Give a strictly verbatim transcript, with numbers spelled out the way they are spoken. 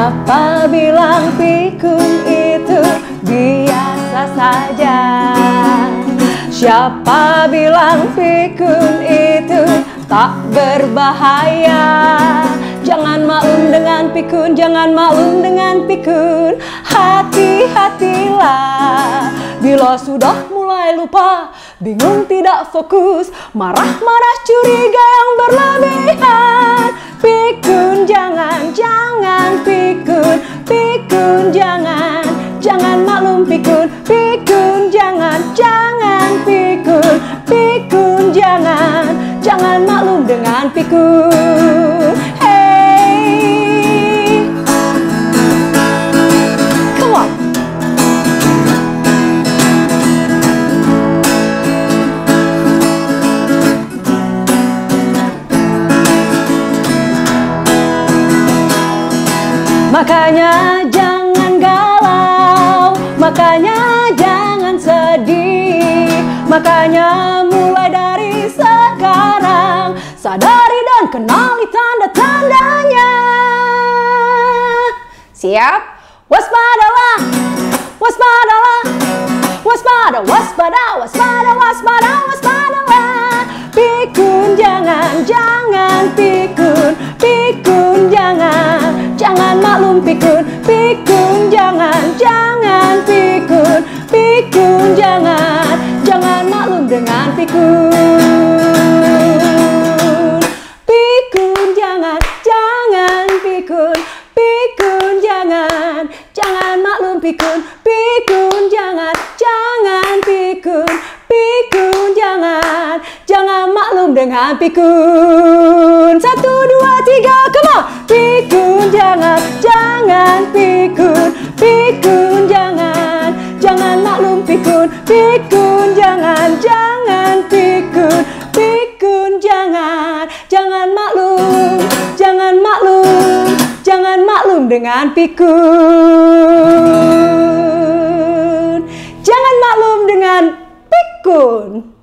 Siapa bilang pikun itu biasa saja? Siapa bilang pikun itu tak berbahaya? Jangan maklum dengan pikun, jangan maklum dengan pikun. Hati-hatilah bila sudah mulai lupa, bingung tidak fokus, marah-marah curiga yang berlebihan. Pikun jangan, jangan pikun, pikun jangan, jangan maklum pikun, pikun jangan, jangan pikun, pikun jangan, jangan maklum dengan pikun. Hey, come on. Makanya jangan galau, makanya jangan sedih, makanya mulai dari sekarang sadari dan kenali tanda-tandanya. Siap? Waspadalah, waspadalah, waspada, waspada, waspada, waspada, waspadalah. Pikun jangan, jangan pikun, pikun jangan, jangan maklum pikun, pikun jangan, jangan pikun, pikun jangan, jangan maklum dengan pikun. Pikun jangan, jangan pikun, pikun jangan, jangan maklum pikun, pikun jangan, jangan pikun, pikun jangan, jangan maklum dengan pikun. Satu, dua, tiga, come on. Pikun jangan, jangan pikun, pikun jangan, jangan maklum pikun, pikun jangan, jangan pikun, pikun jangan, jangan maklum, jangan maklum, jangan maklum dengan pikun. Jangan maklum dengan pikun.